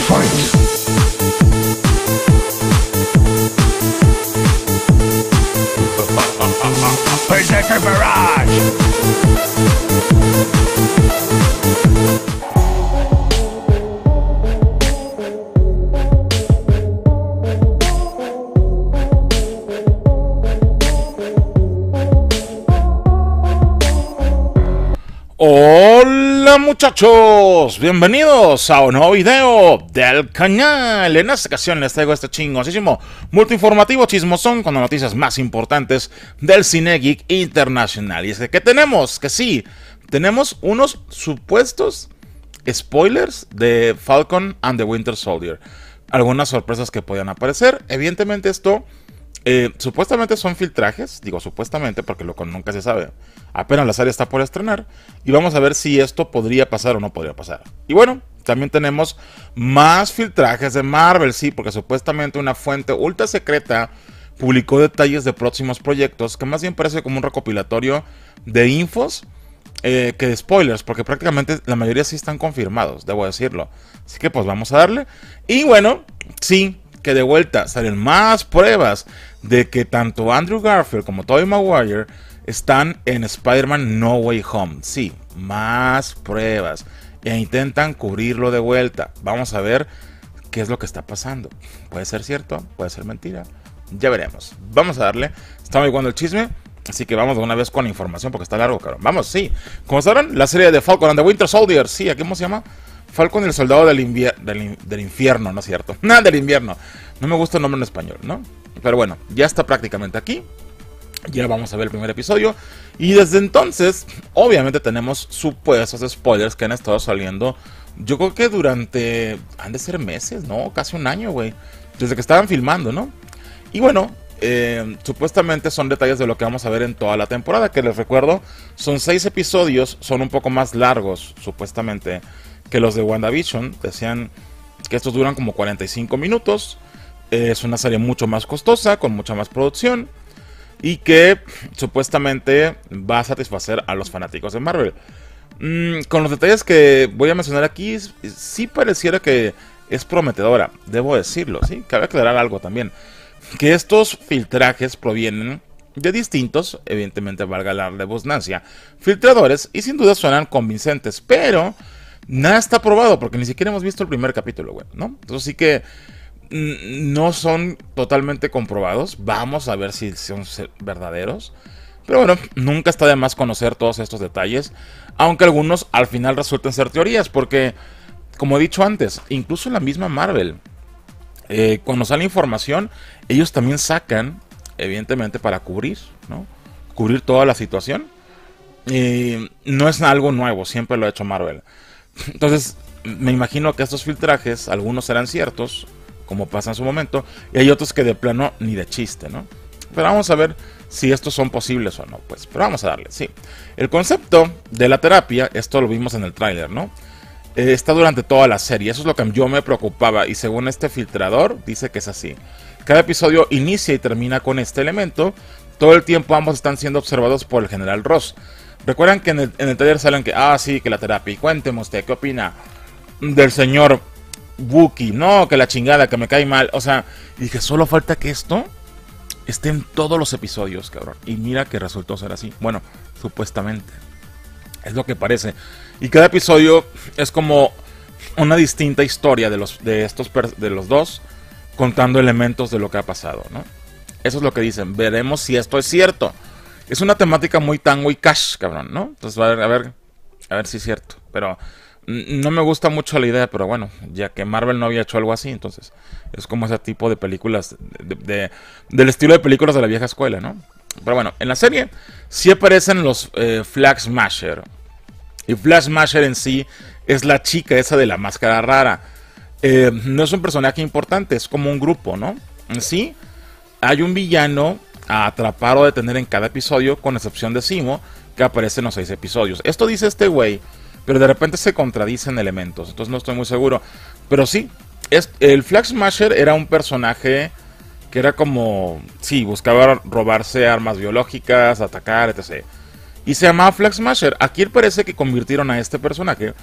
Berserker Barrage! Hola muchachos, bienvenidos a un nuevo video del canal. En esta ocasión les traigo este chingosísimo multiinformativo chismosón con las noticias más importantes del cine geek internacional. Y es que tenemos, que sí, tenemos unos supuestos spoilers de Falcon and the Winter Soldier. Algunas sorpresas que podían aparecer. Evidentemente esto supuestamente son filtrajes, digo supuestamente porque nunca se sabe. Apenas la serie está por estrenar y vamos a ver si esto podría pasar o no podría pasar. Y bueno, también tenemos más filtrajes de Marvel, sí, porque supuestamente una fuente ultra secreta publicó detalles de próximos proyectos que más bien parece como un recopilatorio de infos que de spoilers, porque prácticamente la mayoría sí están confirmados, debo decirlo. Así que pues vamos a darle. Y bueno, sí, que de vuelta salen más pruebas de que tanto Andrew Garfield como Tobey Maguire están en Spider-Man No Way Home. Sí, más pruebas. E intentan cubrirlo de vuelta. Vamos a ver qué es lo que está pasando. Puede ser cierto, puede ser mentira. Ya veremos. Vamos a darle. Está muy bueno el chisme. Así que vamos de una vez con la información porque está largo, cabrón. Vamos, sí. Como sabrán, la serie de Falcon and the Winter Soldier. Sí, ¿aquí cómo se llama? Falcon y el soldado del infierno, ¿no es cierto? Nada del invierno. No me gusta el nombre en español, ¿no? Pero bueno, ya está prácticamente aquí. Ya vamos a ver el primer episodio. Y desde entonces, obviamente tenemos supuestos spoilers que han estado saliendo. Yo creo que durante... han de ser meses, ¿no? Casi un año, güey. Desde que estaban filmando, ¿no? Y bueno, supuestamente son detalles de lo que vamos a ver en toda la temporada. Que les recuerdo, son 6 episodios. Son un poco más largos, supuestamente, que los de WandaVision. Decían que estos duran como 45 minutos. Es una serie mucho más costosa, con mucha más producción. Y que supuestamente va a satisfacer a los fanáticos de Marvel. Con los detalles que voy a mencionar aquí, sí pareciera que es prometedora, debo decirlo, ¿sí? Cabe aclarar algo también. Que estos filtrajes provienen de distintos, evidentemente valga la redundancia, filtradores. Y sin duda suenan convincentes, pero nada está probado porque ni siquiera hemos visto el primer capítulo, güey, ¿no? Entonces sí que no son totalmente comprobados. Vamos a ver si son verdaderos. Pero bueno, nunca está de más conocer todos estos detalles. Aunque algunos al final resulten ser teorías. Porque, como he dicho antes, incluso la misma Marvel, cuando sale información, ellos también sacan, evidentemente, para cubrir, ¿no? Cubrir toda la situación. No es algo nuevo, siempre lo ha hecho Marvel. Entonces, me imagino que estos filtrajes, algunos serán ciertos, como pasa en su momento, y hay otros que de plano ni de chiste, ¿no? Pero vamos a ver si estos son posibles o no, pues. Pero vamos a darle, sí. El concepto de la terapia, esto lo vimos en el tráiler, ¿no? Está durante toda la serie, eso es lo que yo me preocupaba, y según este filtrador, dice que es así. Cada episodio inicia y termina con este elemento. Todo el tiempo ambos están siendo observados por el general Ross. Recuerdan que en el tráiler salen que, sí, que la terapia. Y cuénteme usted, ¿qué opina del señor Wookiee? No, que la chingada, que me cae mal. O sea, dije, solo falta que esto esté en todos los episodios, cabrón. Y mira que resultó ser así. Bueno, supuestamente. Es lo que parece. Y cada episodio es como una distinta historia de los dos, contando elementos de lo que ha pasado, ¿no? Eso es lo que dicen. Veremos si esto es cierto. Es una temática muy Tango y Cash, cabrón, ¿no? Entonces a ver si es cierto. Pero no me gusta mucho la idea, pero bueno, ya que Marvel no había hecho algo así, entonces es como ese tipo de películas del estilo de películas de la vieja escuela, ¿no? Pero bueno, en la serie sí aparecen los Flag Smasher. Y Flag Smasher en sí es la chica esa de la máscara rara. No es un personaje importante, es como un grupo, ¿no? En sí, hay un villano a atrapar o detener en cada episodio, con excepción de Zemo, que aparece en los 6 episodios. Esto dice este güey, pero de repente se contradicen elementos, entonces no estoy muy seguro. Pero sí, el Flag Smasher era un personaje que era como, sí, buscaba robarse armas biológicas, atacar, etc. Y se llamaba Flag Smasher. Aquí parece que convirtieron a este personaje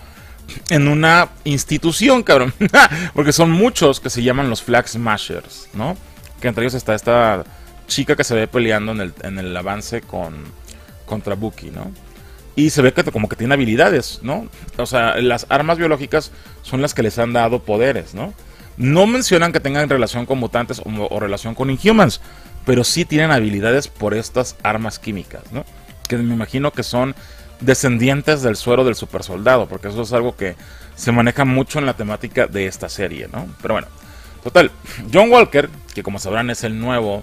en una institución, cabrón. Porque son muchos que se llaman los Flag Smashers, ¿no? Que entre ellos está esta chica que se ve peleando en el avance contra Bucky, ¿no? Y se ve que como que tiene habilidades, ¿no? O sea, las armas biológicas son las que les han dado poderes, ¿no? No mencionan que tengan relación con mutantes o relación con Inhumans, pero sí tienen habilidades por estas armas químicas, ¿no? Que me imagino que son descendientes del suero del supersoldado, porque eso es algo que se maneja mucho en la temática de esta serie, ¿no? Pero bueno, total, John Walker, que como sabrán es el nuevo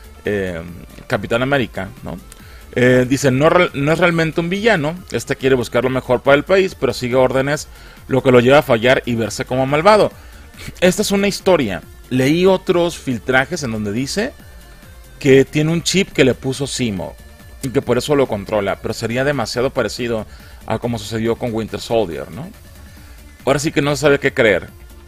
Capitán América, ¿no? Dice, no es realmente un villano, este quiere buscar lo mejor para el país, pero sigue órdenes, lo que lo lleva a fallar y verse como malvado. Esta es una historia. Leí otros filtrajes en donde dice que tiene un chip que le puso Zemo y que por eso lo controla, pero sería demasiado parecido a como sucedió con Winter Soldier, ¿no? Ahora sí que no se sabe qué creer.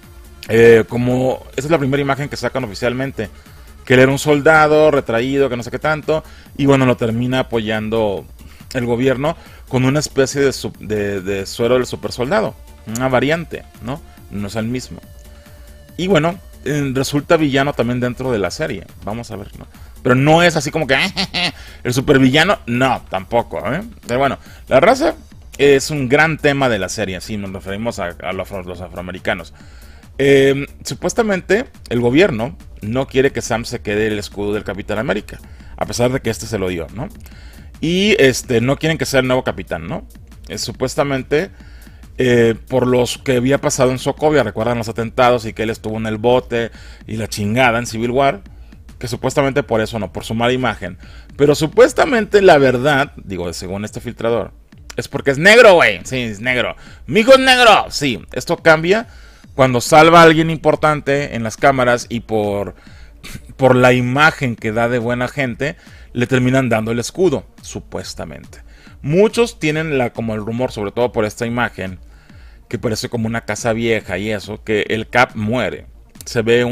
Como esa es la primera imagen que sacan oficialmente, que él era un soldado retraído, que no sé qué tanto, y bueno, lo termina apoyando el gobierno con una especie de suero del super soldado, una variante, ¿no? No es el mismo. Y bueno, resulta villano también dentro de la serie, vamos a ver, ¿no? Pero no es así como que el supervillano, no, tampoco, ¿eh? Pero bueno, la raza es un gran tema de la serie, si nos referimos a los afroamericanos. Supuestamente el gobierno no quiere que Sam se quede el escudo del Capitán América, a pesar de que este se lo dio, ¿no? Y no quieren que sea el nuevo capitán, ¿no? Supuestamente por los que había pasado en Sokovia, recuerdan los atentados y que él estuvo en el bote y la chingada en Civil War, que supuestamente por eso no, por su mala imagen. Pero supuestamente la verdad, digo, según este filtrador, es porque es negro, güey. Sí, es negro. Mi hijo es negro. Sí, esto cambia cuando salva a alguien importante en las cámaras y por la imagen que da de buena gente, le terminan dando el escudo, supuestamente. Muchos tienen como el rumor, sobre todo por esta imagen, que parece como una casa vieja y eso, que el Cap muere. Se ve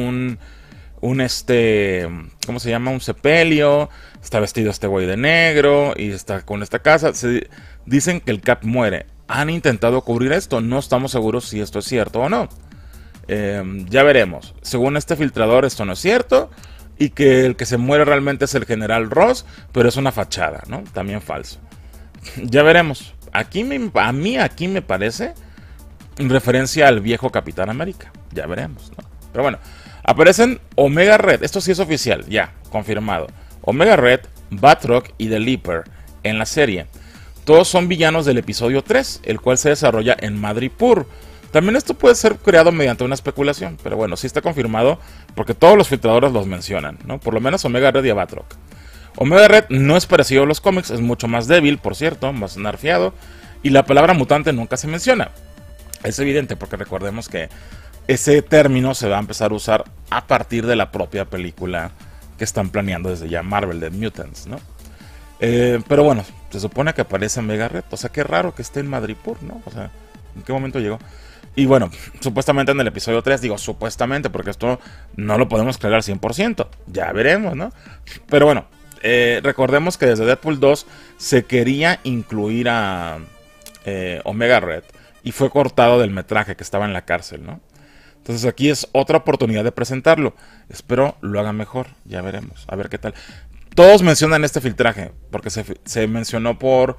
¿cómo se llama? Un sepelio, está vestido este güey de negro y está con esta casa. Dicen que el Cap muere. Han intentado cubrir esto, no estamos seguros si esto es cierto o no. Ya veremos. Según este filtrador esto no es cierto y que el que se muere realmente es el general Ross, pero es una fachada, ¿no? También falso. Ya veremos. A mí aquí me parece en referencia al viejo Capitán América. Ya veremos, ¿no? Pero bueno, aparecen Omega Red. Esto sí es oficial, ya, confirmado. Omega Red, Batroc y The Leaper en la serie. Todos son villanos del episodio 3, el cual se desarrolla en Madripoor. También esto puede ser creado mediante una especulación, pero bueno, sí está confirmado porque todos los filtradores los mencionan, ¿no? Por lo menos Omega Red y Batroc. Omega Red no es parecido a los cómics, es mucho más débil, por cierto, más nerfeado, y la palabra mutante nunca se menciona. Es evidente porque recordemos que ese término se va a empezar a usar a partir de la propia película que están planeando desde ya Marvel, de Mutants, ¿no? Pero bueno, se supone que aparece Omega Red, o sea, qué raro que esté en Madripoor, ¿no? O sea, ¿en qué momento llegó? Y bueno, supuestamente en el episodio 3, digo supuestamente porque esto no lo podemos creer al 100%, ya veremos, ¿no? Pero bueno, recordemos que desde Deadpool 2 se quería incluir a Omega Red y fue cortado del metraje que estaba en la cárcel, ¿no? Entonces aquí es otra oportunidad de presentarlo. Espero lo hagan mejor, ya veremos, a ver qué tal. Todos mencionan este filtraje, porque se mencionó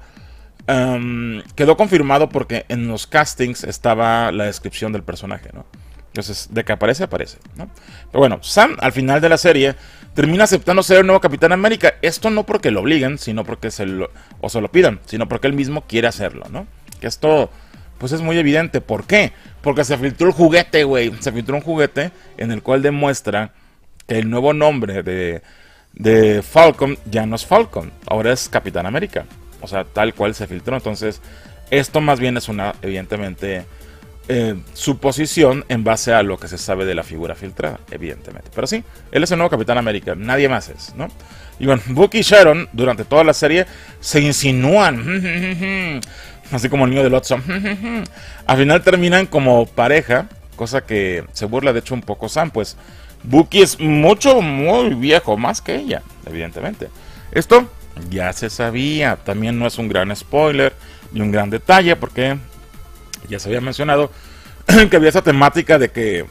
quedó confirmado porque en los castings estaba la descripción del personaje, ¿no? Entonces, de que aparece, ¿no? Pero bueno, Sam al final de la serie termina aceptando ser el nuevo Capitán América. Esto no porque lo obliguen, sino porque se lo pidan, sino porque él mismo quiere hacerlo, ¿no? Que esto, pues es muy evidente. ¿Por qué? Porque se filtró el juguete, güey. Se filtró un juguete en el cual demuestra que el nuevo nombre de Falcon ya no es Falcon, ahora es Capitán América. O sea, tal cual se filtró. Entonces, esto más bien es una, evidentemente, suposición en base a lo que se sabe de la figura filtrada, evidentemente. Pero sí, él es el nuevo Capitán América, nadie más es, ¿no? Y bueno, Bucky y Sharon, durante toda la serie, se insinúan, así como el niño del Otso. Al final terminan como pareja, cosa que se burla de hecho un poco Sam, pues Bucky es muy viejo, más que ella, evidentemente. Esto ya se sabía, también no es un gran spoiler ni un gran detalle porque Ya se había mencionado que había esa temática de que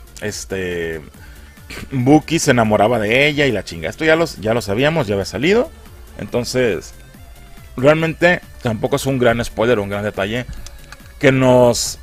Bucky se enamoraba de ella y la chinga. Esto ya lo sabíamos, ya había salido. Entonces, realmente tampoco es un gran spoiler, un gran detalle que nos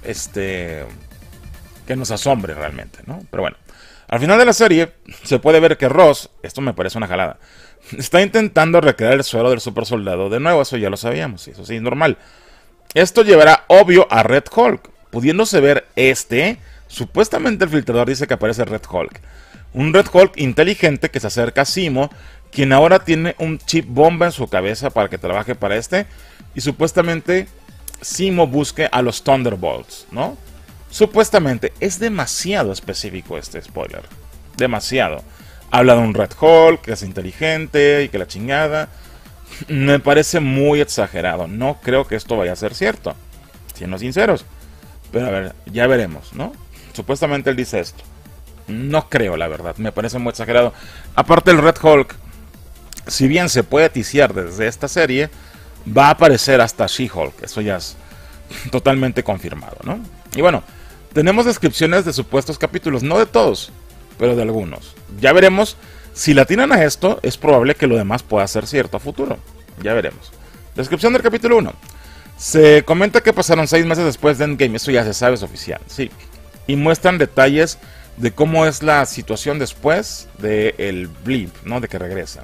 asombre realmente, ¿no? Pero bueno, al final de la serie se puede ver que Ross, esto me parece una jalada, está intentando recrear el suero del super soldado de nuevo. Eso ya lo sabíamos, eso sí, normal. Esto llevará obvio a Red Hulk, pudiéndose ver supuestamente el filtrador dice que aparece Red Hulk. Un Red Hulk inteligente que se acerca a Zemo, quien ahora tiene un chip bomba en su cabeza para que trabaje para y supuestamente Zemo busque a los Thunderbolts, ¿no? Supuestamente es demasiado específico este spoiler, demasiado. Habla de un Red Hulk que es inteligente y que la chingada. Me parece muy exagerado. No creo que esto vaya a ser cierto, siendo sinceros. Pero a ver, ya veremos, ¿no? Supuestamente él dice esto. No creo, la verdad. Me parece muy exagerado. Aparte, el Red Hulk, si bien se puede ticiar desde esta serie, va a aparecer hasta She-Hulk. Eso ya es totalmente confirmado, ¿no? Y bueno, tenemos descripciones de supuestos capítulos. No de todos, pero de algunos. Ya veremos. Si la atinan a esto, es probable que lo demás pueda ser cierto a futuro. Ya veremos. Descripción del capítulo 1. Se comenta que pasaron 6 meses después de Endgame. Eso ya se sabe, es oficial. Sí. Y muestran detalles de cómo es la situación después del blip, ¿no? De que regresan.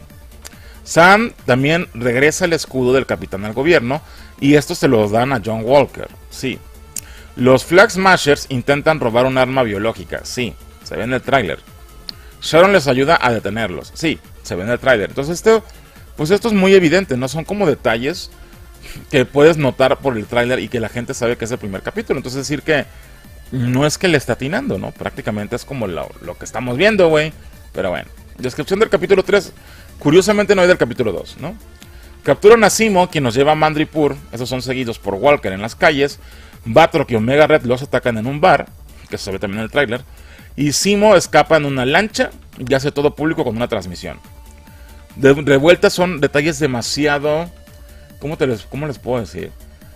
Sam también regresa el escudo del capitán al gobierno. Y esto se lo dan a John Walker. Sí. Los Flag Smashers intentan robar un arma biológica. Sí. Se ve en el tráiler. Sharon les ayuda a detenerlos. Sí, se ve en el tráiler. Entonces esto es muy evidente, ¿no? Son como detalles que puedes notar por el tráiler y que la gente sabe que es el primer capítulo. Entonces decir que no es que le está atinando, ¿no? Prácticamente es como lo que estamos viendo, güey. Pero bueno. Descripción del capítulo 3. Curiosamente no hay del capítulo 2, ¿no? Capturan a Zemo, quien nos lleva a Madripoor. Esos son seguidos por Walker en las calles. Batroc y Omega Red los atacan en un bar, que se ve también en el tráiler. Y Zemo escapa en una lancha y hace todo público con una transmisión. De vuelta son detalles demasiado... ¿Cómo les puedo decir?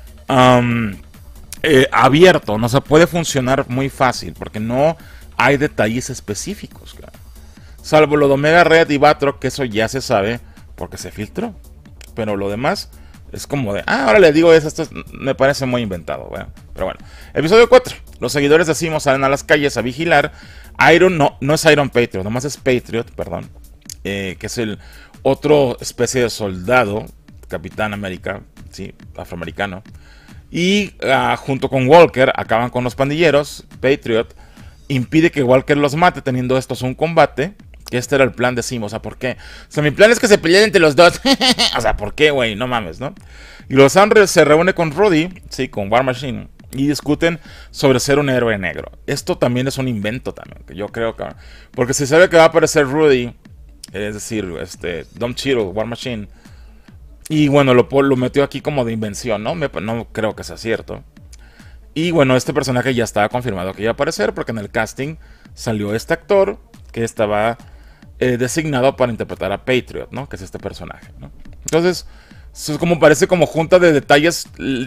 Abierto, no se puede funcionar muy fácil porque no hay detalles específicos. Claro. Salvo lo de Omega Red y Batroc, que eso ya se sabe porque se filtró. Pero lo demás es como de... ahora le digo eso, esto me parece muy inventado. Bueno, pero bueno. Episodio 4. Los seguidores de Zemo salen a las calles a vigilar. No es Iron Patriot, nomás es Patriot, perdón. Que es el otro especie de soldado, Capitán América, sí, afroamericano. Y junto con Walker acaban con los pandilleros. Patriot impide que Walker los mate, teniendo estos un combate. Que este era el plan de Zemo, o sea, ¿por qué? O sea, mi plan es que se peleen entre los dos. O sea, ¿por qué, güey? No mames, ¿no? Y los Andres se reúne con Rudy, sí, con War Machine, y discuten sobre ser un héroe negro. Esto también es un invento también, que yo creo que... Porque se sabe que va a aparecer Rudy, es decir, Dom Cheadle, War Machine, y bueno, lo metió aquí como de invención, ¿no? No creo que sea cierto. Y bueno, este personaje ya estaba confirmado que iba a aparecer, porque en el casting salió este actor que estaba designado para interpretar a Patriot, ¿no? Que es este personaje, ¿no? Entonces, eso es como parece como junta de detalles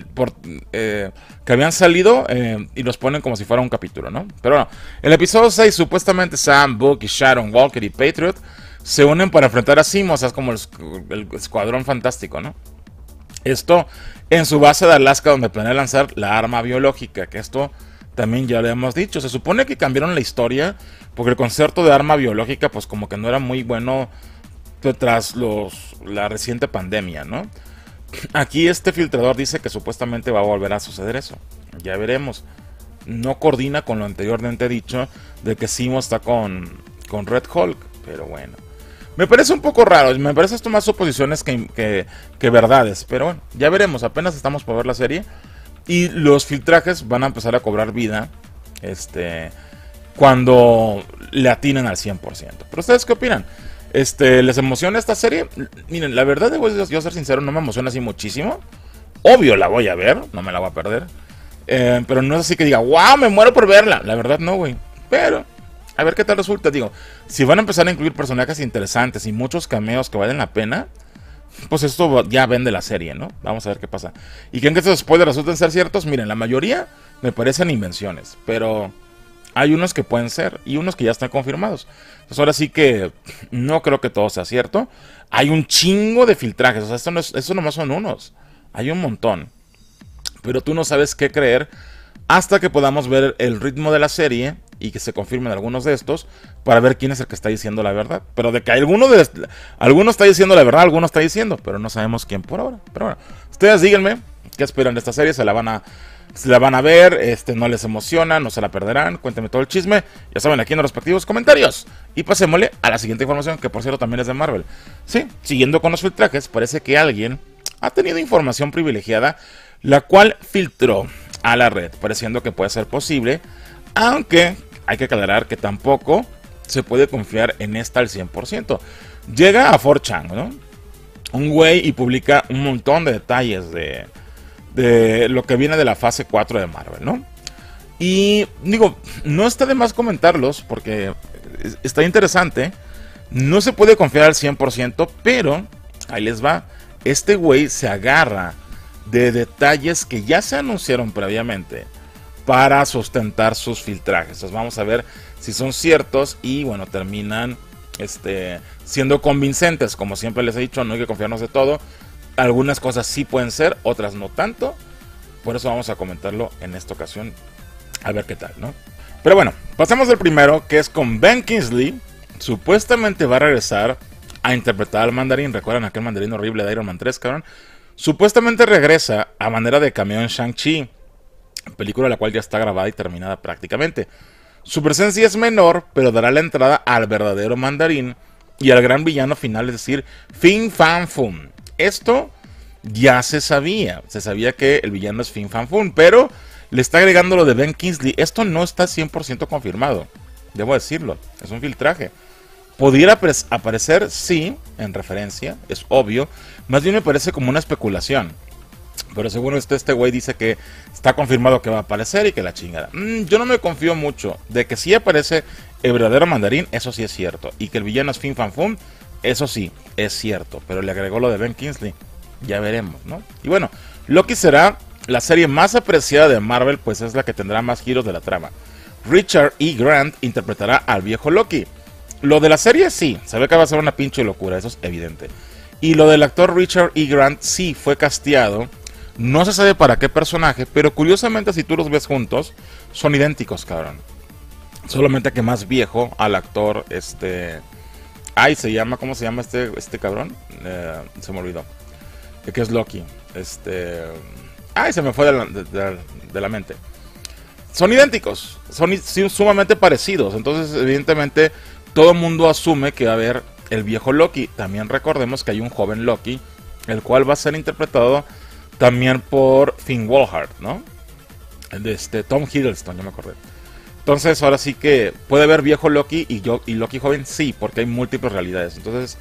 que habían salido y los ponen como si fuera un capítulo, ¿no? Pero bueno, en el episodio 6 supuestamente Sam, Bucky, Sharon, Walker y Patriot se unen para enfrentar a Zemo, o sea, es como el escuadrón fantástico, ¿no? Esto en su base de Alaska, donde planea lanzar la arma biológica, que esto también ya lo hemos dicho. Se supone que cambiaron la historia porque el concepto de arma biológica pues como que no era muy bueno tras la reciente pandemia, ¿no? Aquí este filtrador dice que supuestamente va a volver a suceder eso. Ya veremos. No coordina con lo anteriormente dicho de que Zemo está con Red Hulk, pero bueno. Me parece un poco raro, me parece esto más suposiciones que verdades, pero bueno, ya veremos, apenas estamos por ver la serie. Y los filtrajes van a empezar a cobrar vida cuando le atinen al 100%. Pero ¿ustedes qué opinan? ¿Les emociona esta serie? Miren, la verdad, debo yo ser sincero, no me emociona así muchísimo. Obvio la voy a ver, no me la voy a perder. Pero no es así que diga, wow, me muero por verla. La verdad no, güey. Pero, a ver qué tal resulta. Digo, si van a empezar a incluir personajes interesantes y muchos cameos que valen la pena, pues esto ya vende la serie, ¿no? Vamos a ver qué pasa. ¿Y creen que estos spoilers resulten ser ciertos? Miren, la mayoría me parecen invenciones, pero hay unos que pueden ser y unos que ya están confirmados. Entonces ahora sí que no creo que todo sea cierto. Hay un chingo de filtrajes, o sea, esto nomás son unos. Hay un montón. Pero tú no sabes qué creer hasta que podamos ver el ritmo de la serie y que se confirmen algunos de estos para ver quién es el que está diciendo la verdad. Pero de que alguno está diciendo la verdad, alguno está diciendo, pero no sabemos quién por ahora. Pero bueno, ustedes díganme qué esperan de esta serie, se la van a ver, no les emociona, no se la perderán, cuéntenme todo el chisme, ya saben, aquí en los respectivos comentarios. Y pasémosle a la siguiente información, que por cierto también es de Marvel. Sí, siguiendo con los filtrajes, parece que alguien ha tenido información privilegiada, la cual filtró a la red, pareciendo que puede ser posible, aunque hay que aclarar que tampoco se puede confiar en esta al 100%. Llega a 4chan, ¿no? Un güey y publica un montón de detalles de lo que viene de la fase 4 de Marvel, ¿no? Y digo, no está de más comentarlos porque está interesante. No se puede confiar al 100%, pero ahí les va. Este güey se agarra de detalles que ya se anunciaron previamente para sustentar sus filtrajes. Entonces vamos a ver si son ciertos y bueno, terminan siendo convincentes. Como siempre les he dicho, no hay que confiarnos de todo. Algunas cosas sí pueden ser, otras no tanto. Por eso vamos a comentarlo en esta ocasión. A ver qué tal, ¿no? Pero bueno, pasemos al primero, que es con Ben Kingsley. Supuestamente va a regresar a interpretar al mandarín. ¿Recuerdan aquel mandarín horrible de Iron Man 3, cabrón? Supuestamente regresa a manera de cameo en Shang-Chi, película la cual ya está grabada y terminada prácticamente. Su presencia es menor, pero dará la entrada al verdadero mandarín y al gran villano final, es decir, Fin Fang Foom. Esto ya se sabía que el villano es Fin Fang Foom, pero le está agregando lo de Ben Kingsley. Esto no está 100% confirmado, debo decirlo, es un filtraje. Pudiera aparecer, sí, en referencia, es obvio. Más bien me parece como una especulación. Pero según este güey dice que está confirmado que va a aparecer y que la chingada. Yo no me confío mucho de que sí aparece el verdadero mandarín, eso sí es cierto. Y que el villano es Fin Fang Foom, eso sí es cierto. Pero le agregó lo de Ben Kingsley, ya veremos, ¿no? Y bueno, Loki será la serie más apreciada de Marvel, pues es la que tendrá más giros de la trama. Richard E. Grant interpretará al viejo Loki. Lo de la serie sí, se ve que va a ser una pinche locura, eso es evidente. Y lo del actor Richard E. Grant sí fue casteado. No se sabe para qué personaje, pero curiosamente si tú los ves juntos, son idénticos, cabrón. Solamente que más viejo al actor, Ay, ¿cómo se llama este cabrón? Se me olvidó. Que es Loki. Ay, se me fue de la mente. Son idénticos, son sumamente parecidos. Entonces, evidentemente, todo el mundo asume que va a haber el viejo Loki. También recordemos que hay un joven Loki, el cual va a ser interpretado también por Finn Wolfhard, ¿no? Tom Hiddleston, yo me acordé. Entonces, ahora sí que puede haber viejo Loki y Loki joven, sí, porque hay múltiples realidades. Entonces,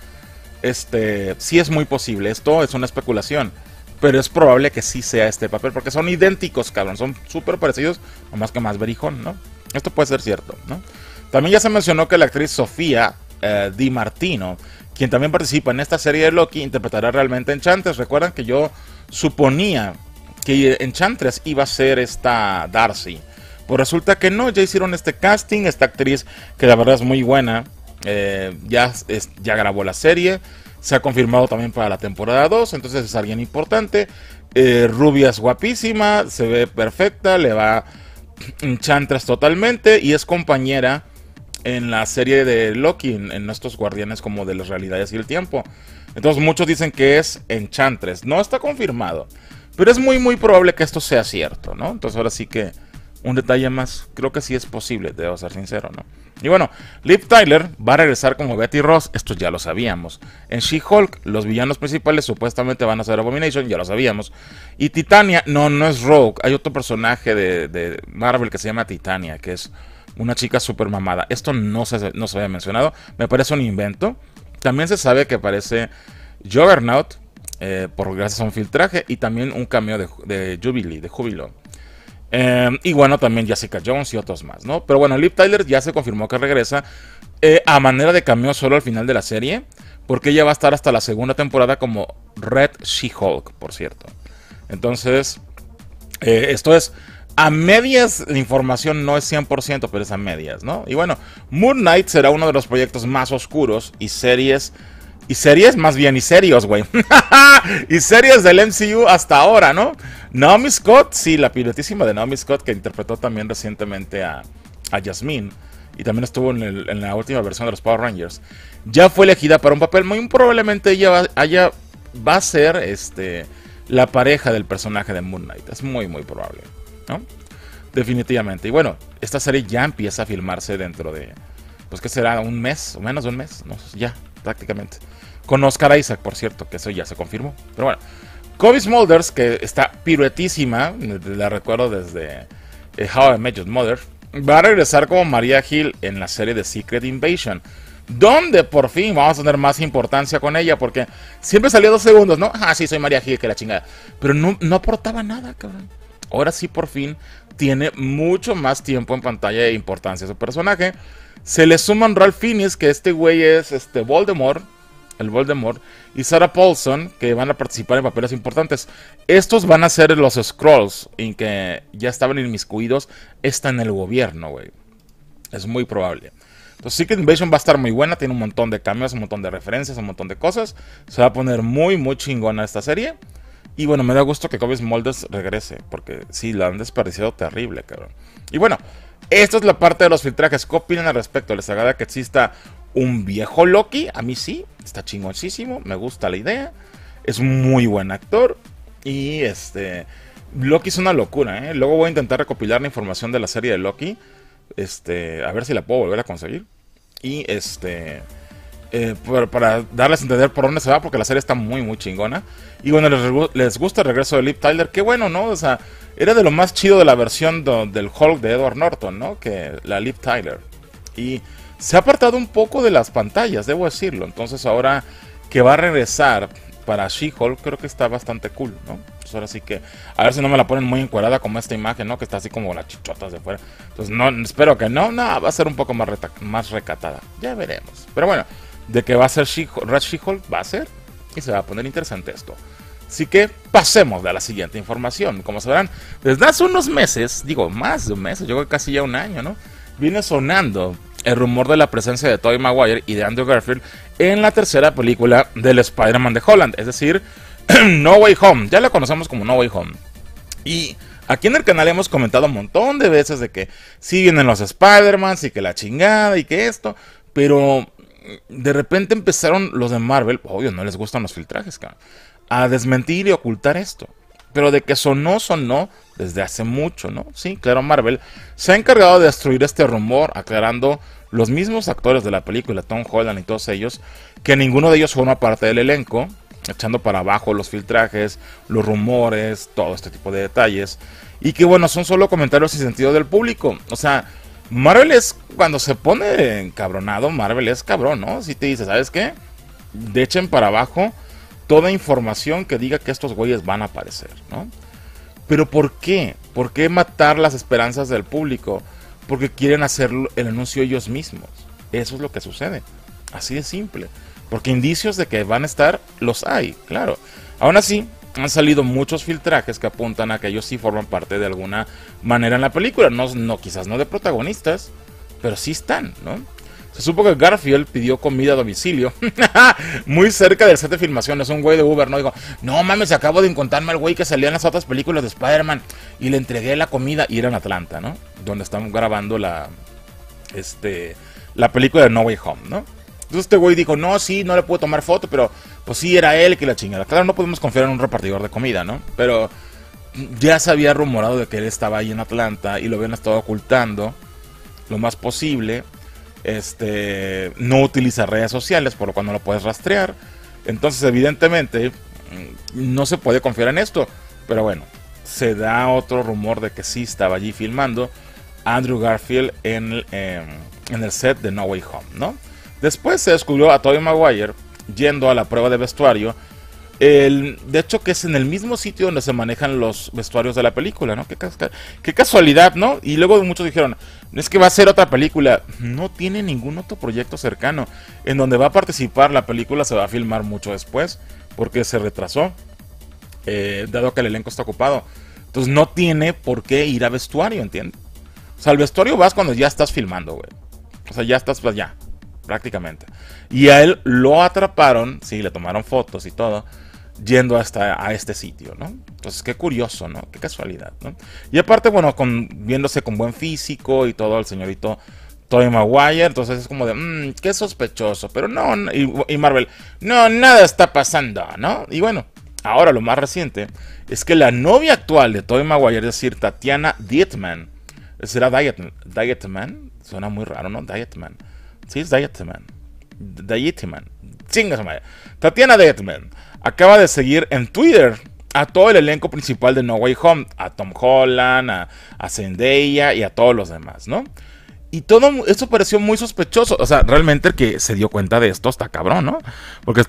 sí es muy posible. Esto es una especulación, pero es probable que sí sea este papel, porque son idénticos, cabrón. Son súper parecidos, nomás que más berijón, ¿no? Esto puede ser cierto, ¿no? También ya se mencionó que la actriz Sofía Di Martino, quien también participa en esta serie de Loki, interpretará realmente Enchantress. Recuerdan que yo suponía que Enchantress iba a ser esta Darcy. Pues resulta que no, ya hicieron este casting. Esta actriz, que la verdad es muy buena, ya grabó la serie. Se ha confirmado también para la temporada 2, entonces es alguien importante. Rubia es guapísima, se ve perfecta, le va Enchantress totalmente y es compañera en la serie de Loki, en estos guardianes como de las realidades y el tiempo. Entonces muchos dicen que es Enchantress. No está confirmado, pero es muy muy probable que esto sea cierto, ¿no? Entonces ahora sí que un detalle más, creo que sí es posible, debo ser sincero, ¿no? Y bueno, Liv Tyler va a regresar como Betty Ross, esto ya lo sabíamos. En She-Hulk, los villanos principales supuestamente van a ser Abomination, ya lo sabíamos. Y Titania, no es Rogue, hay otro personaje de Marvel que se llama Titania, que es una chica super mamada. Esto no se había mencionado, me parece un invento. También se sabe que aparece Juggernaut, gracias a un filtraje, y también un cameo de Jubilee, de Júbilo. Y bueno, también Jessica Jones y otros más, ¿no? Pero bueno, Liv Tyler ya se confirmó que regresa a manera de cameo solo al final de la serie. porque ella va a estar hasta la segunda temporada como Red She-Hulk, por cierto. Entonces, esto es a medias, la información no es 100%, pero es a medias, ¿no? Y bueno, Moon Knight será uno de los proyectos más oscuros y series más bien, y serios, güey. Y series del MCU hasta ahora, ¿no? Naomi Scott, sí, la pilotísima de Naomi Scott, que interpretó también recientemente a Jasmine, y también estuvo en la última versión de los Power Rangers, ya fue elegida para un papel. Muy probablemente ella va a ser la pareja del personaje de Moon Knight. Es muy, muy probable, ¿no? Definitivamente. Y bueno, esta serie ya empieza a filmarse dentro de, pues, ¿qué será? ¿Un mes? ¿O menos de un mes? No, ya, prácticamente. Con Oscar Isaac, por cierto, que eso ya se confirmó. Pero bueno, Cobie Smulders, que está piruetísima, la recuerdo desde How I Met Your Mother, va a regresar como Maria Hill en la serie de Secret Invasion, donde por fin vamos a tener más importancia con ella, porque siempre salía 2 segundos, ¿no? Ah, sí, soy Maria Hill, que la chingada. Pero no aportaba nada, cabrón. Ahora sí, por fin, tiene mucho más tiempo en pantalla e importancia su personaje. Se le suman Ralph Fiennes, que este güey es Voldemort, el Voldemort, y Sarah Paulson, que van a participar en papeles importantes. Estos van a ser los Skrulls, en que ya estaban inmiscuidos, están en el gobierno, güey. Es muy probable. Entonces Secret Invasion va a estar muy buena, tiene un montón de cambios, un montón de referencias, un montón de cosas. Se va a poner muy, muy chingona esta serie. Y bueno, me da gusto que Cobie Smulders regrese, porque sí, la han desperdiciado terrible, cabrón. Y bueno, esto es la parte de los filtrajes. ¿Qué opinan al respecto? ¿Les agrada que exista un viejo Loki? A mí sí, está chingoncísimo, me gusta la idea. Es un muy buen actor. Y Loki es una locura, ¿eh? Luego voy a intentar recopilar la información de la serie de Loki. A ver si la puedo volver a conseguir. Y para darles a entender por dónde se va, porque la serie está muy, muy chingona. Y bueno, les gusta el regreso de Liv Tyler. Qué bueno, ¿no? O sea, era de lo más chido de la versión del Hulk de Edward Norton, ¿no? Que la Liv Tyler. Y se ha apartado un poco de las pantallas, debo decirlo. Entonces ahora que va a regresar para She-Hulk, creo que está bastante cool, ¿no? Entonces ahora sí que, a ver si no me la ponen muy encuerada como esta imagen, ¿no? Que está así como las chichotas de fuera. Entonces no, espero que no, va a ser un poco más recatada. Ya veremos. Pero bueno, de que va a ser Red She-Hulk, va a ser. Y se va a poner interesante esto. Así que pasemos a la siguiente información. Como sabrán, desde hace unos meses, digo más de un mes, yo creo que casi ya un año, ¿no? Viene sonando el rumor de la presencia de Tobey Maguire y de Andrew Garfield en la tercera película del Spider-Man de Holland, es decir, No Way Home. Ya la conocemos como No Way Home. Y aquí en el canal hemos comentado un montón de veces de que sí vienen los Spider-Mans y que la chingada y que esto, pero de repente empezaron los de Marvel, obvio, no les gustan los filtrajes, cabrón, a desmentir y ocultar esto. Pero de que sonó desde hace mucho, ¿no? Sí, claro, Marvel se ha encargado de destruir este rumor, aclarando los mismos actores de la película, Tom Holland y todos ellos, que ninguno de ellos forma parte del elenco, echando para abajo los filtrajes, los rumores, todo este tipo de detalles. Y que bueno, son solo comentarios sin sentido del público. O sea, Marvel es, cuando se pone encabronado, Marvel es cabrón, ¿no? Si te dice, ¿sabes qué? De echen para abajo toda información que diga que estos güeyes van a aparecer, ¿no? Pero ¿por qué? ¿Por qué matar las esperanzas del público? Porque quieren hacer el anuncio ellos mismos. Eso es lo que sucede. Así de simple. Porque indicios de que van a estar, los hay, claro. Aún así, han salido muchos filtrajes que apuntan a que ellos sí forman parte de alguna manera en la película. No, quizás no de protagonistas, pero sí están, ¿no? Se supo que Garfield pidió comida a domicilio muy cerca del set de filmación. Es un güey de Uber, ¿no? Digo, no mames, acabo de encontrarme al güey que salía en las otras películas de Spider-Man y le entregué la comida. Y era en Atlanta, ¿no? Donde están grabando la película de No Way Home, ¿no? Entonces este güey dijo, no, sí, no le puedo tomar foto, pero pues sí, era él que la chingada. Claro, no podemos confiar en un repartidor de comida, ¿no? Pero ya se había rumorado de que él estaba ahí en Atlanta y lo habían estado ocultando lo más posible. No utiliza redes sociales, por lo cual no lo puedes rastrear. Entonces evidentemente no se puede confiar en esto. Pero bueno, se da otro rumor de que sí estaba allí filmando Andrew Garfield en el set de No Way Home, ¿no? Después se descubrió a Tobey Maguire yendo a la prueba de vestuario De hecho, que es en el mismo sitio donde se manejan los vestuarios de la película, ¿no? Qué casualidad, ¿no? Y luego muchos dijeron, es que va a ser otra película. No tiene ningún otro proyecto cercano. En donde va a participar la película se va a filmar mucho después, porque se retrasó, dado que el elenco está ocupado. Entonces no tiene por qué ir a vestuario, ¿entiendes? O sea, al vestuario vas cuando ya estás filmando, güey. O sea, ya estás, pues ya, prácticamente. Y a él lo atraparon, sí, le tomaron fotos y todo, yendo hasta a este sitio, ¿no? Entonces, qué curioso, ¿no? Qué casualidad, ¿no? Y aparte, bueno, viéndose con buen físico y todo, el señorito Tobey Maguire, entonces es como de, qué sospechoso, pero no, y Marvel, no, nada está pasando, ¿no? Y bueno, ahora lo más reciente es que la novia actual de Tobey Maguire, es decir, Tatiana Dietman, ¿será Dietman? Suena muy raro, ¿no? Dietman. Sí, es Dietman. Chingas madre. Tatiana Dietman acaba de seguir en Twitter a todo el elenco principal de No Way Home, a Tom Holland, a Zendaya y a todos los demás, ¿no? Y todo esto pareció muy sospechoso. O sea, realmente el que se dio cuenta de esto está cabrón, ¿no? Porque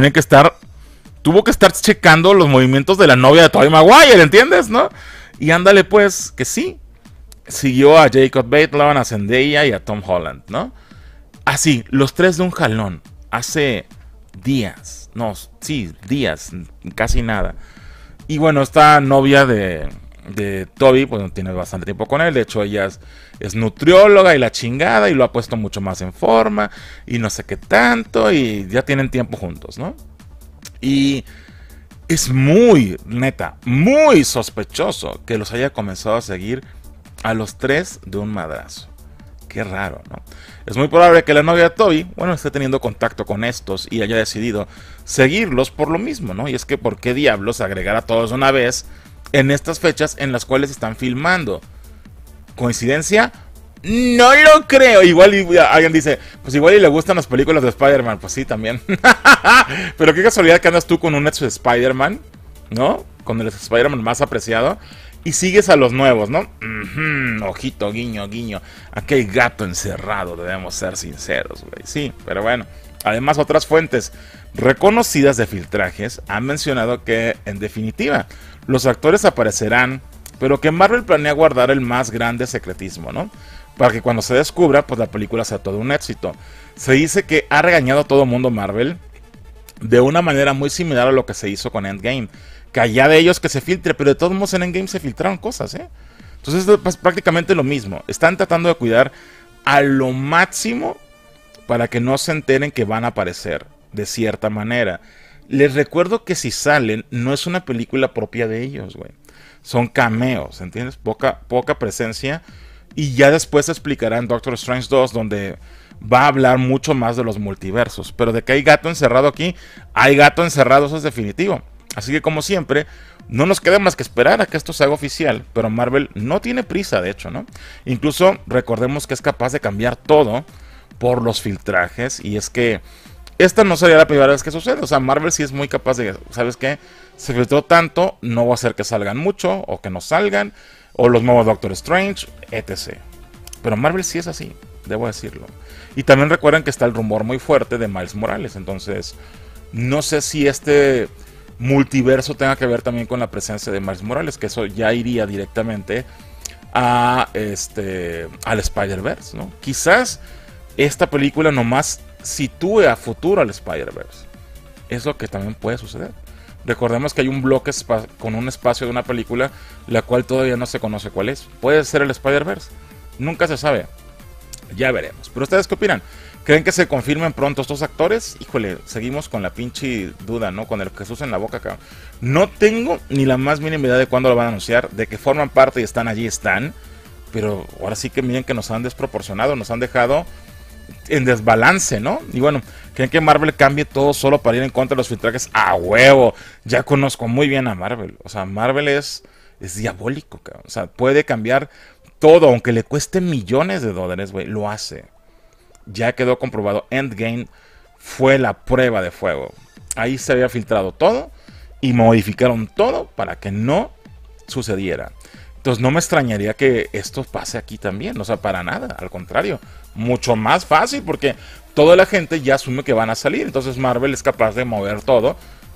tuvo que estar checando los movimientos de la novia de Tobey Maguire, ¿entiendes? ¿No? Y ándale pues, que sí. Siguió a Jacob Batalon, a Zendaya y a Tom Holland, ¿no? Así, los tres de un jalón. Hace días. No, sí, días. Casi nada. Y bueno, esta novia de Toby, pues tiene bastante tiempo con él. De hecho, ella es nutrióloga y la chingada. Y lo ha puesto mucho más en forma. Y no sé qué tanto. Y ya tienen tiempo juntos, ¿no? Y es muy, neta, muy sospechoso que los haya comenzado a seguir a los tres de un madrazo. Qué raro, ¿no? Es muy probable que la novia de Toby, bueno, esté teniendo contacto con estos y haya decidido seguirlos por lo mismo, ¿no? Y es que, ¿por qué diablos agregar a todos de una vez en estas fechas en las cuales están filmando? ¿Coincidencia? No lo creo. Igual alguien dice, pues igual y le gustan las películas de Spider-Man. Pues sí, también. Pero qué casualidad que andas tú con un hecho de Spider-Man, ¿no? Con el Spider-Man más apreciado. Y sigues a los nuevos, ¿no? Ojito, guiño, guiño. Aquí hay gato encerrado, debemos ser sinceros, güey. Sí, pero bueno. Además, otras fuentes reconocidas de filtrajes han mencionado que, en definitiva, los actores aparecerán, pero que Marvel planea guardar el más grande secretismo, ¿no? Para que cuando se descubra, pues la película sea todo un éxito. Se dice que ha regañado a todo mundo Marvel de una manera muy similar a lo que se hizo con Endgame. Que allá de ellos que se filtre, pero de todos modos en Endgame se filtraron cosas, ¿eh? Entonces es prácticamente lo mismo. Están tratando de cuidar a lo máximo para que no se enteren que van a aparecer de cierta manera. Les recuerdo que si salen, no es una película propia de ellos, güey. Son cameos, ¿entiendes? Poca presencia. Y ya después se explicará en Doctor Strange 2, donde va a hablar mucho más de los multiversos. Pero de que hay gato encerrado aquí, hay gato encerrado, eso es definitivo. Así que, como siempre, no nos queda más que esperar a que esto se haga oficial. Pero Marvel no tiene prisa, de hecho, ¿no? Incluso recordemos que es capaz de cambiar todo por los filtrajes. Y es que esta no sería la primera vez que sucede. O sea, Marvel sí es muy capaz de, ¿sabes qué? Se filtró tanto, no va a hacer que salgan mucho o que no salgan. O los nuevos Doctor Strange, etc. Pero Marvel sí es así, debo decirlo. Y también recuerden que está el rumor muy fuerte de Miles Morales. Entonces, no sé si este multiverso tenga que ver también con la presencia de Miles Morales, que eso ya iría directamente a al Spider-Verse, ¿no? Quizás esta película nomás sitúe a futuro al Spider-Verse. Es lo que también puede suceder. Recordemos que hay un bloque con un espacio de una película, la cual todavía no se conoce cuál es. Puede ser el Spider-Verse. Nunca se sabe. Ya veremos. Pero ¿ustedes qué opinan? ¿Creen que se confirmen pronto estos actores? Híjole, seguimos con la pinche duda, ¿no? Con el Jesús en la boca, cabrón. No tengo ni la más mínima idea de cuándo lo van a anunciar. De que forman parte y están allí, están. Pero ahora sí que miren que nos han desproporcionado, nos han dejado en desbalance, ¿no? Y bueno, ¿creen que Marvel cambie todo solo para ir en contra de los filtrajes? ¡A huevo! Ya conozco muy bien a Marvel. O sea, Marvel es diabólico, cabrón. O sea, puede cambiar todo, aunque le cueste millones de dólares, güey. Lo hace. Ya quedó comprobado. Endgame fue la prueba de fuego. Ahí se había filtrado todo y modificaron todo para que no sucediera. Entonces no me extrañaría que esto pase aquí también. O sea, para nada. Al contrario, mucho más fácil porque toda la gente ya asume que van a salir. Entonces Marvel es capaz de mover todo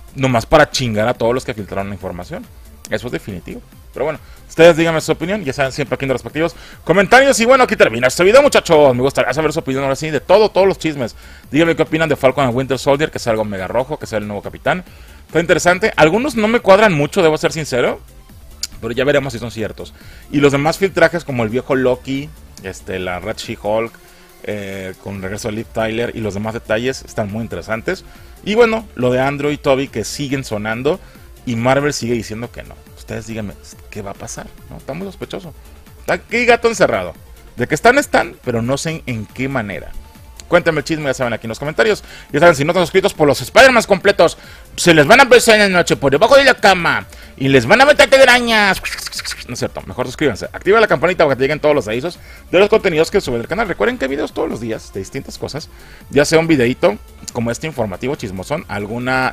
nomás para chingar a todos los que filtraron la información. Eso es definitivo. Pero bueno, ustedes díganme su opinión, ya saben, siempre aquí en los respectivos comentarios. Y bueno, aquí termina este video, muchachos. Me gustaría saber su opinión ahora sí de todos los chismes. Díganme qué opinan de Falcon and Winter Soldier, que sea algo mega rojo, que sea el nuevo capitán. Está interesante. Algunos no me cuadran mucho, debo ser sincero, pero ya veremos si son ciertos. Y los demás filtrajes, como el viejo Loki, la Red She-Hulk, con regreso de Liv Tyler y los demás detalles, están muy interesantes. Y bueno, lo de Andrew y Toby, que siguen sonando, y Marvel sigue diciendo que no. Ustedes díganme, ¿qué va a pasar? ¿No? Está muy sospechoso. Está aquí gato encerrado. De que están, pero no sé en qué manera. Cuéntame el chisme, ya saben, aquí en los comentarios. Ya saben, si no están suscritos por los Spider-Man completos, se les van a besar en la noche por debajo de la cama y les van a meter telarañas. No es cierto, mejor suscríbanse. Activa la campanita para que te lleguen todos los avisos de los contenidos que sube el canal. Recuerden que hay videos todos los días de distintas cosas. Ya sea un videito como este informativo chismosón, alguna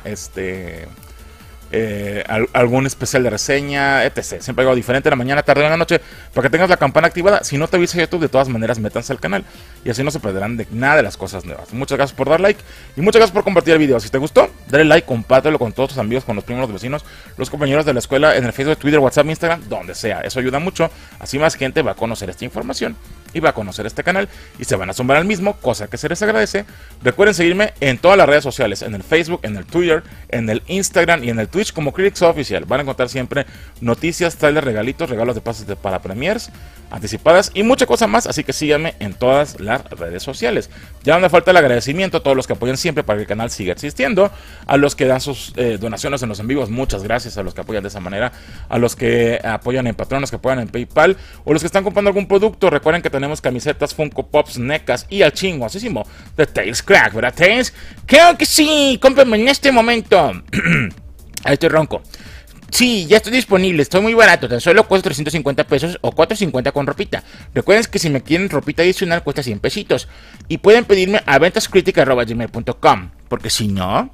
algún especial de reseña, etc. Siempre algo diferente en la mañana, tarde o en la noche, para que tengas la campana activada. Si no te avisa YouTube, de todas maneras, métanse al canal y así no se perderán de nada de las cosas nuevas. Muchas gracias por dar like y muchas gracias por compartir el video. Si te gustó, dale like, compártelo con todos tus amigos, con los primos, los vecinos, los compañeros de la escuela, en el Facebook, Twitter, WhatsApp, Instagram, donde sea. Eso ayuda mucho. Así más gente va a conocer esta información y va a conocer este canal y se van a sumar al mismo, cosa que se les agradece. Recuerden seguirme en todas las redes sociales, en el Facebook, en el Twitter, en el Instagram y en el Twitch como Critics Oficial. Van a encontrar siempre noticias, trailers, regalitos, regalos de pases para premiers anticipadas y mucha cosa más, así que síganme en todas las redes sociales. Ya no me falta el agradecimiento a todos los que apoyan siempre para que el canal siga existiendo, a los que dan sus donaciones en los en vivos, muchas gracias a los que apoyan de esa manera, a los que apoyan en Patreon, los que apoyan en PayPal o los que están comprando algún producto. Recuerden que tenemos camisetas, Funko Pops, necas y al chingosísimo de Tails Crack, ¿verdad, Tails? Creo que sí, cómprenme en este momento. Ahí estoy ronco. Sí, ya estoy disponible, estoy muy barato, tan solo cuesta 350 pesos o 450 con ropita. Recuerden que si me quieren ropita adicional cuesta 100 pesitos. Y pueden pedirme a ventascritic@gmail.com, porque si no,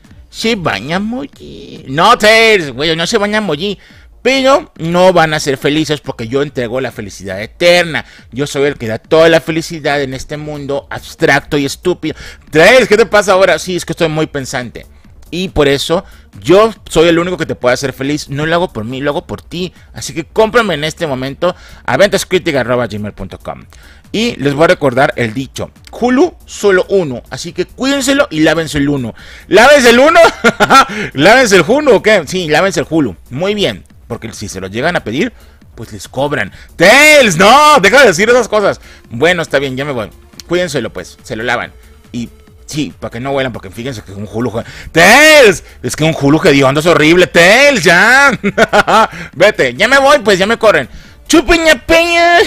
se van a morir. No, Tails, güey, no se van a morir. Pero no van a ser felices porque yo entrego la felicidad eterna. Yo soy el que da toda la felicidad en este mundo abstracto y estúpido. Tails, ¿qué te pasa ahora? Sí, es que estoy muy pensante. Y por eso yo soy el único que te puede hacer feliz. No lo hago por mí, lo hago por ti. Así que cómprame en este momento a ventascritic@gmail.com. Y les voy a recordar el dicho: Hulu solo uno. Así que cuídenselo y lávense el uno. ¿Lávense el uno? ¿Lávense el Hulu o qué? Sí, lávense el Hulu. Muy bien, porque si se lo llegan a pedir, pues les cobran. Tails, no, deja de decir esas cosas. Bueno, está bien, ya me voy. Cuídenselo pues, se lo lavan. Y sí, para que no huelan, porque fíjense que es un Hulu. ¡Tails! Es que un Hulu hediondo es horrible. ¡Tails, ya! Vete, ya me voy, pues ya me corren. ¡Chupeña peña!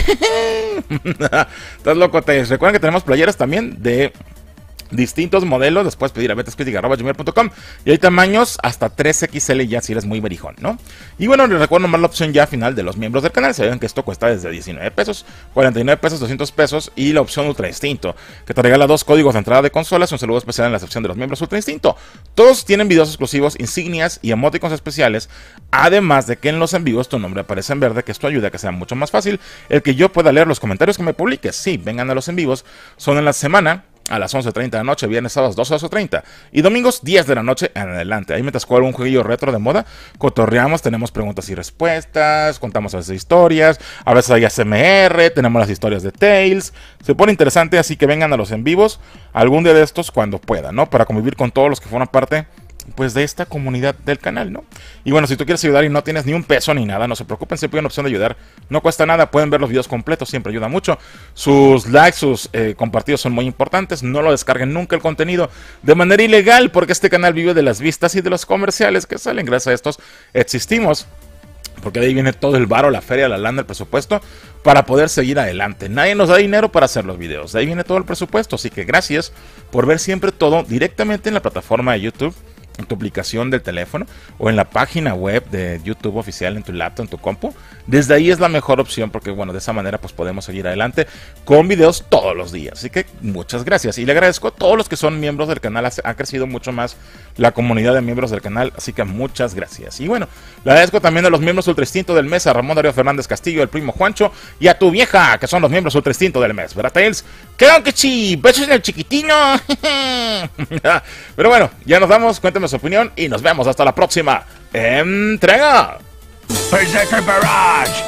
Estás loco, Tails. Recuerden que tenemos playeras también de distintos modelos. Les puedes pedir a ventascritic@gmail.com y hay tamaños hasta 3XL ya si eres muy berijón, ¿no? Y bueno, les recuerdo más la opción ya final de los miembros del canal. Saben que esto cuesta desde 19 pesos, 49 pesos, 200 pesos y la opción Ultra Instinto, que te regala 2 códigos de entrada de consolas. Un saludo especial en la sección de los miembros Ultra Instinto. Todos tienen videos exclusivos, insignias y emoticons especiales, además de que en los en vivos tu nombre aparece en verde, que esto ayuda a que sea mucho más fácil el que yo pueda leer los comentarios que me publiques. Sí, vengan a los en vivos, son en la semana a las 11:30 de la noche, viernes, sábados 12 a 12:30 y domingos 10 de la noche en adelante. Ahí mientras juego un jueguillo retro de moda, cotorreamos, tenemos preguntas y respuestas, contamos a veces historias, a veces hay ASMR, tenemos las historias de Tails. Se pone interesante, así que vengan a los en vivos algún día de estos cuando puedan, ¿no? Para convivir con todos los que forman parte pues de esta comunidad del canal, ¿no? Y bueno, si tú quieres ayudar y no tienes ni un peso ni nada, no se preocupen, siempre hay una opción de ayudar, no cuesta nada, pueden ver los videos completos, siempre ayuda mucho. Sus likes, sus compartidos son muy importantes, no lo descarguen nunca el contenido de manera ilegal, porque este canal vive de las vistas y de los comerciales que salen, gracias a estos existimos. Porque de ahí viene todo el varo, la feria, la lana, el presupuesto para poder seguir adelante. Nadie nos da dinero para hacer los videos, de ahí viene todo el presupuesto, así que gracias por ver siempre todo directamente en la plataforma de YouTube, en tu aplicación del teléfono o en la página web de YouTube oficial en tu laptop, en tu compu. Desde ahí es la mejor opción porque bueno, de esa manera pues podemos seguir adelante con videos todos los días. Así que muchas gracias y le agradezco a todos los que son miembros del canal. Ha crecido mucho más la comunidad de miembros del canal, así que muchas gracias. Y bueno, le agradezco también a los miembros Ultra Instinto del mes, a Ramón Darío Fernández Castillo, el primo Juancho y a tu vieja, que son los miembros Ultra Instinto del mes, ¿verdad, Tails? Claro que sí, besos en el chiquitino. Pero bueno, ya nos vamos, cuéntame Compárteme su opinión y nos vemos hasta la próxima entrega. Berserker Barrage.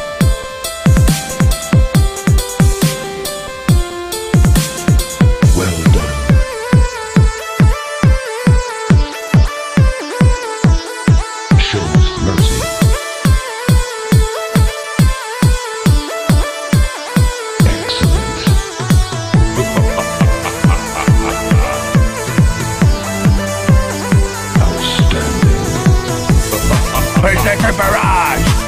Berserker Barrage!